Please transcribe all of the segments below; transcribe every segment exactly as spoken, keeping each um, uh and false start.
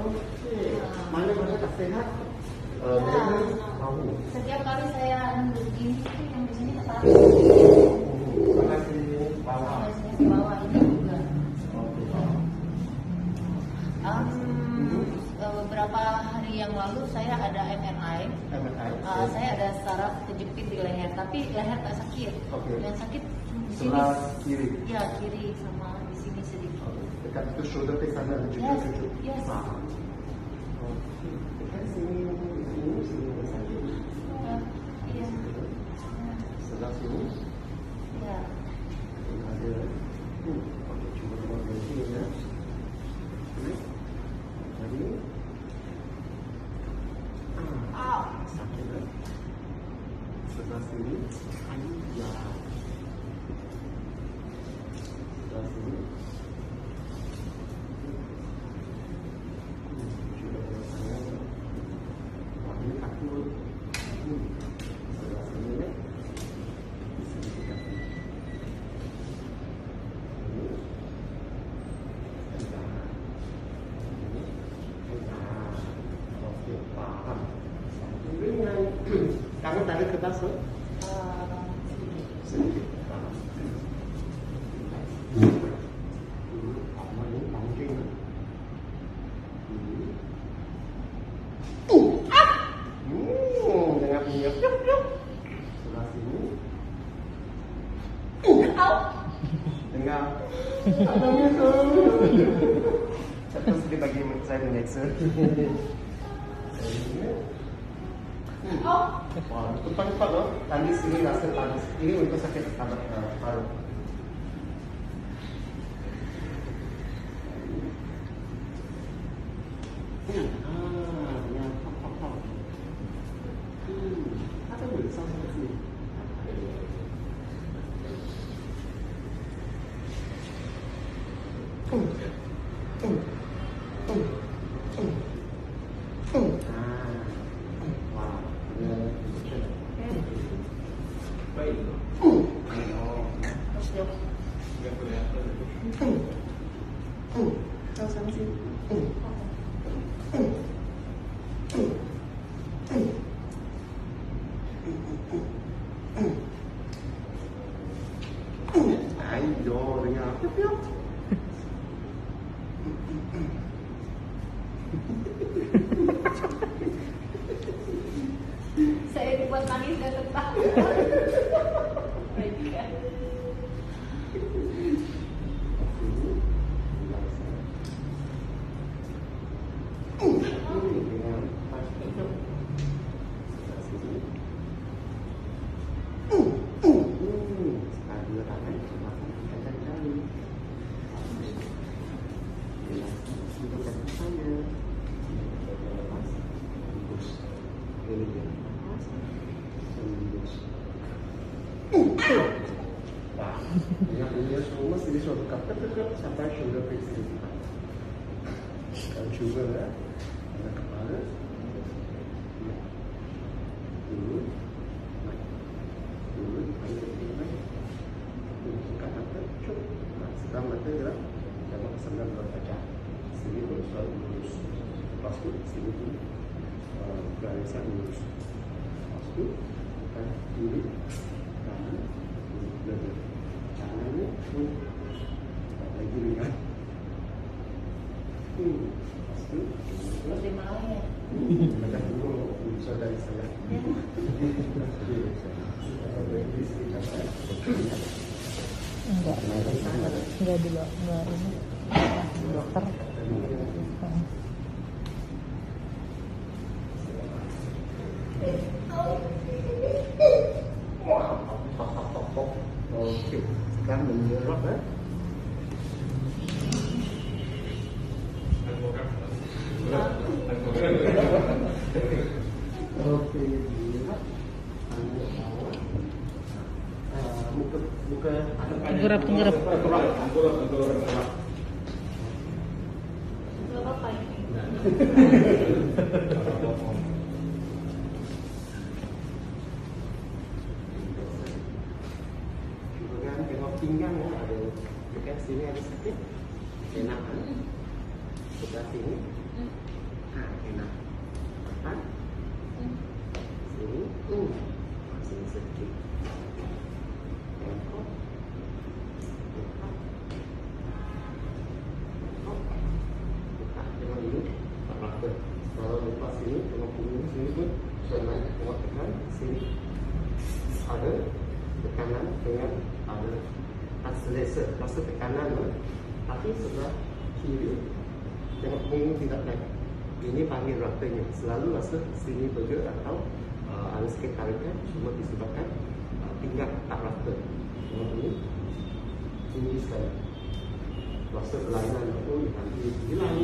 Oke. Mana mana tak sehat? Uh, Nah, tahu. setiap kali saya nunduk ini itu yang biasanya ketarik. Mana sini bawah? Biasanya di bawah ini juga. Oke. Um, beberapa hari yang lalu saya ada M R I. M R I. Uh, saya ada saraf kejepit di leher, tapi leher tak sakit. Oke. Yang sakit di sini. Sebelah kiri. Ya, kiri sama di sini sedikit. Dekat itu shoulder ke sana dan juga Yes, cucuk. yes. Nah. Oke. Dekat sini, sini, sini sakit. Uh, iya. Sebelah sini. Ya. Ada. Hmm. Oke, cuba keluar dari sini ya. Jadi. Ah. Sakit kan? Sebelah sini. Ayah. Sebelah sini. Coba kalau saya. Wah, ini kaki. Hmm. Sebelah sini ya. Di sini kaki. Ini. Enggak. Ini. Enggak. Oke, paham. Ringan. Kamu tarik ke atas, loh? Uh, Sedikit. Paham. Apa ini? Mungkin. Hmm, dengan minyak. Yuk, yuk. Sebelah sini. Dengar. Ada itu. Satu sedikit bagi saya menyeksa. oh. Wah, cepat-cepat loh. Tadi sini rasa tadi. Ini untuk sakit tambah paru. Hmm, ah, ya, apa-apa. Hmm, apa boleh sampai sini? Hmm, hmm, hmm, hmm, hmm. Ah, wah, ini baik. Hmm, oh, Yuk. hmm, hmm. Kau sama sini. Hmm. Ayo, dengar. Yuk, yuk. Saya dibuat nangis dan ketawa. Baik kan? Nah, ingat ini semua sini suatu kata dekat sampai shoulder face ini. Kalau coba ya, ada kepala, ya, dulu, naik, dulu, ada kaki naik, dulu suka mata, cuk, nah sekarang mata gerak, jangan kesenggak dua kaca, sini pun selalu lurus, lepas tu sini pun garisan lurus, lepas tu kita kiri, kanan, belakang, kanannya pun lagi ringan. Hmm, pasti. Seperti malam ya. Ada dulu saudari saya. Enggak, enggak dulu, enggak ini dokter. Oke, sekarang menyerap ya. Oke, lihat. Muka, muka. Tengkurap, tengkurap. Gak apa-apa ini. Coba kan tengok pinggang ya, ada dekat sini ada sakit, enak kan? Sebelah sini. enak. Tahan. Sini. Uh. Sini sedikit. Tengok. Buka. Buka. Buka. Tengok ini. Tak rata. Kalau lepas sini, tengok punggung sini pun. So, naik. Tengok tekan. Sini. Ada tekanan dengan ada selesa. Rasa tekanan tu. Tapi sebelah kiri tengok punggung tidak naik. Ini panggil ratanya. Selalu rasa sini bergerak atau uh, ada sikit tarikan. Cuma disebabkan uh, pinggang tak rata. Tengok ini tinggi sekali. Rasa kelainan tu nanti hilang.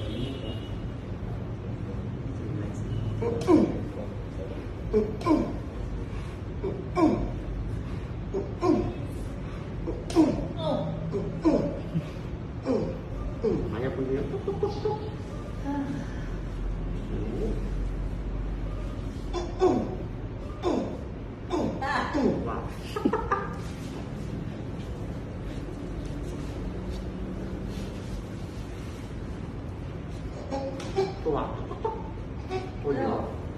Maya punya tuk tuk tuk tuk. Tua. Oh ya.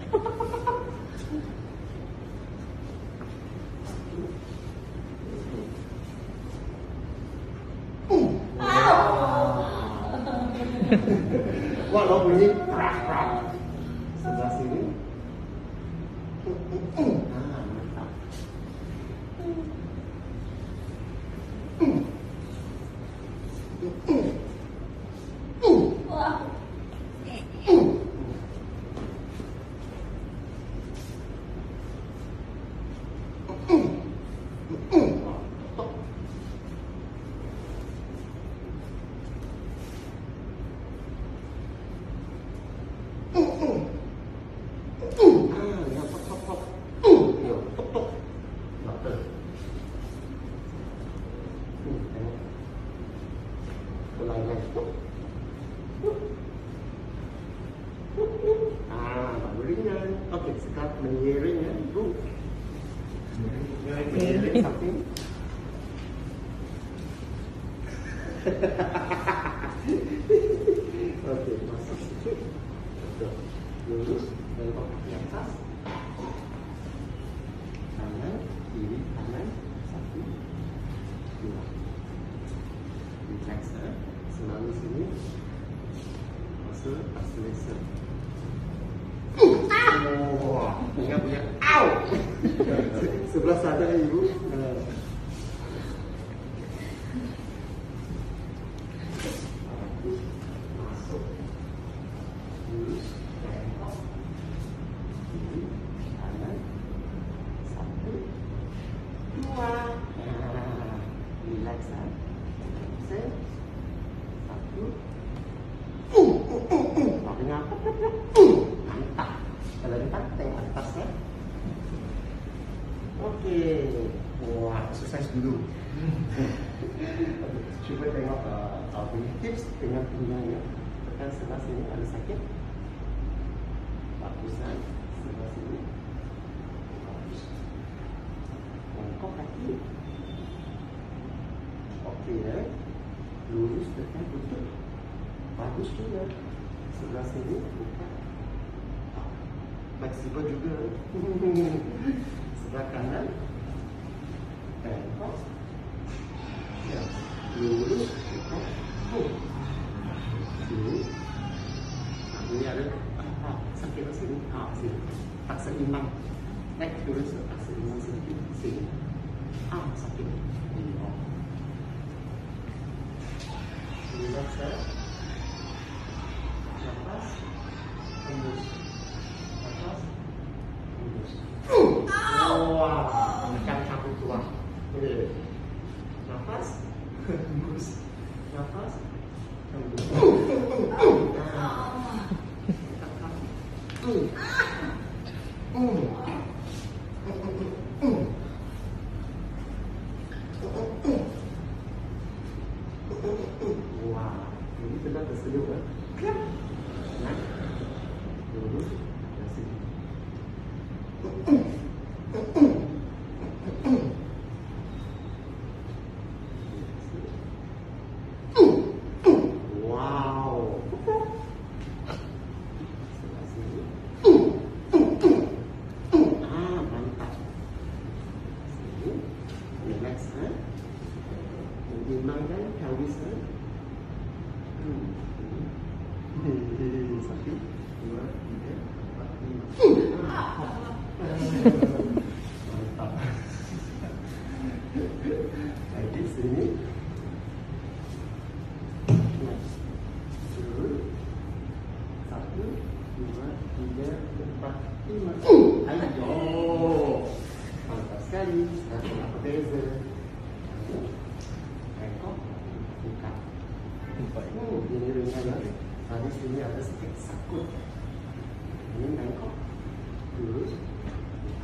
Walau bunyi prak prak sebelah sini. Ah, mantap. Wah. Ah, baru ringan. Okey, sekarang mengiring ya, ibu. Mengiring samping. Okey, masuk sikit. Betul. Lurus, tengok di atas. Kanan, kiri, kanan, satu, dua. Relax ya. Selalu sini. Rasa tak selesa. Oh, ingat punya. Au! Sebelah sana ibu. Masuk. Lurus. Tengok. Kiri. Kanan. Satu. Dua. Relax ya. Satu. Tak dengar. Mantap. Kalau letak, tengok atas ya. Okey. Wah, exercise dulu. Cuba tengok uh, apa uh, tips dengan pinggangnya. Tekan sebelah sini ada sakit. Bagusan sebelah sini. Bagus. Bongkok kaki. Okey ya. Lurus tekan lutut. Bagus juga. Sebelah sini buka. Fleksibel juga. Sebelah kanan. Tengok. Ya. Lurus. Buka. Oh. Sini. Ini ada ah, sakit di sini. Ah, sini. Tak seimbang. Naik turun tak seimbang sedikit. Sini. Ah, sakit. Ini. Oh. Relax ya. Nafas. Hembus. Nafas. Hembus. Wah, menekan cabut tulang. Boleh. Nafas. Hembus. Nafas. Hembus. Wah, ini sedang tersenyum kan? Nah, dulu dan sini. Wow. Satu, dua, tiga, empat, lima. Mantap. Lagi sini. Satu, dua, tiga, empat, lima. Ayo. Mantap sekali. Sekarang apa beza? Rekod. Buka. Oh, ini ringan ya. Tadi sini ada sedikit sakut. Ini bengkok. Lurus. Buka.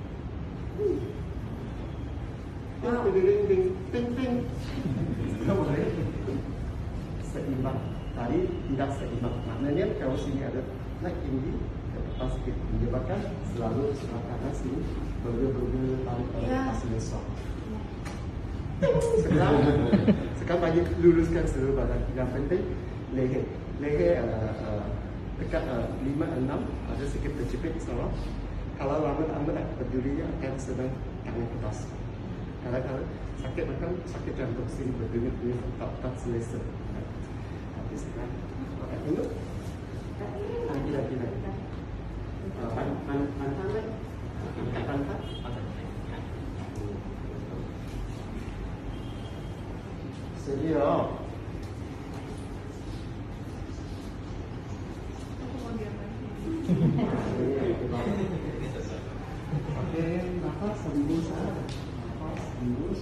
Ah, ding ding ding ding ding. Boleh. Seimbang. Tadi tidak seimbang. Maknanya kalau sini ada naik tinggi ke depan sedikit menyebabkan selalu sebelah kanan sini bergerak-bergerak tarik-tarik Ya. pas besok. Sekarang, sekarang bagi luruskan seluruh badan. Yang penting leher, leher uh, uh, dekat uh, lima enam ada sedikit terjepit sama. Kalau lama lama tak peduli akan sedang tangan ke atas. Kadang-kadang sakit macam sakit jantung sini berdenyut-denyut tak tak selesa. Habis sekarang, pakai tunduk. Lagi lagi lagi. Pan pan pantang lagi. Angkat pantang. Sedia. Okey, nafas hembus ah. Nafas hembus.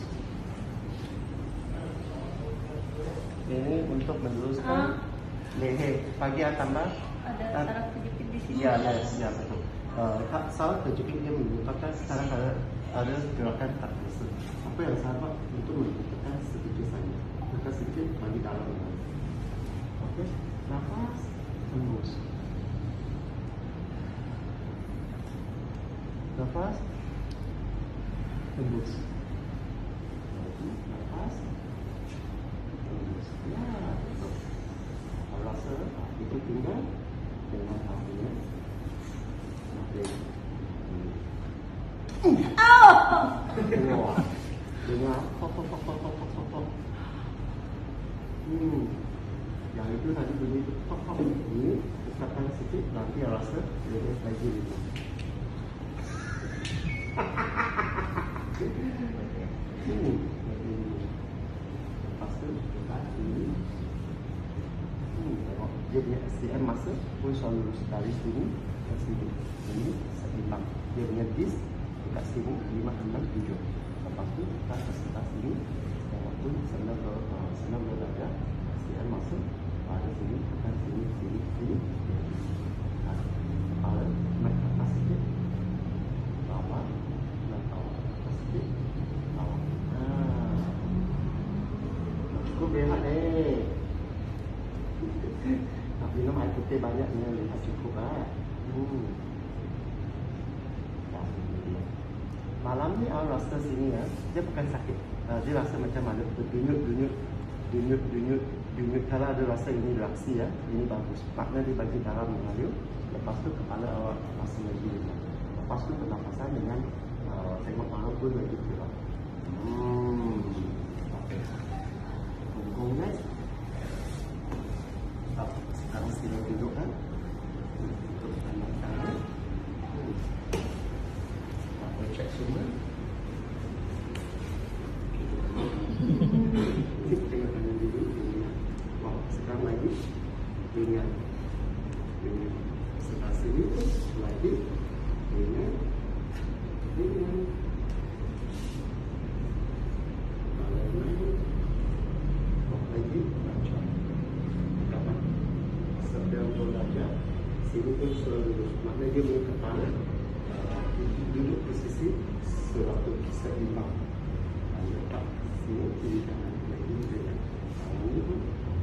Ini untuk meluruskan leher. Pagi tambah. Ada saraf terjepit di sini. Ya, ya, ya betul. Uh, saraf terjepit dia menyebabkan sekarang ada ada gerakan tak biasa. Apa yang sahabat untuk menentukan sedikit saja. Tekan sedikit bagi dalam. Okey, nafas hembus. Nafas hembus. Nafas hembus. Ya, betul. Kalau rasa itu tinggal dengan hatinya. Okey. Wah. Dengar pop pop pop pop pop pop pop. Hmm. Yang itu tadi bunyi pop pop ini dekatkan sikit nanti rasa lebih lagi itu. Hmm. Lepas tu dekat sini. Hmm. Tengok dia punya S D M masa pun selalu dari sini ke sini. Ini seimbang. Dia punya disk dekat sini lima enam tujuh. Lepas tu kita ke sebelah sini. Tengok tu senang ke uh, senang berada. S D M masuk pada sini, tekan sini, sini, sini. Kepala naik ke atas sikit. Bawah, naik bawah, atas sikit. Bawah. Haa. Cukup rehat eh. Nak minum air putih banyak ni, rehat cukup lah. Hmm. Malam ni awak rasa sini ya, dia bukan sakit. Uh, dia rasa macam ada berdenyut-denyut, denyut-denyut, denyut. Kalau ada rasa ini relaksi ya, ini bagus. Makna dia bagi darah mengalir. Lepas tu kepala awak rasa lagi ringan. Lepas tu pernafasan dengan uh, tengok arah pun lagi kuat. Hmm. Okay. Punggung next. Oh, sekarang sila duduk kan. Untuk tangan-tangan. Cek semua. Tengok tangan dulu. Wow, sekarang lagi ringan. Ringan. Setelah sini lagi ringan. Ringan. Balik lagi. Kok lagi macam kapan? Sedang belajar. Sini pun selalu lurus. Maknanya dia punya kepala duduk posisi seratus seimbang. Letak sini kiri kanan lagi dengan tangan ini pun.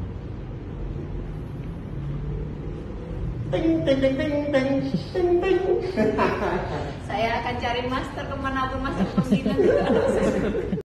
Ting ting ting ting ting ting ting. Saya akan cari master kemanapun master pembina.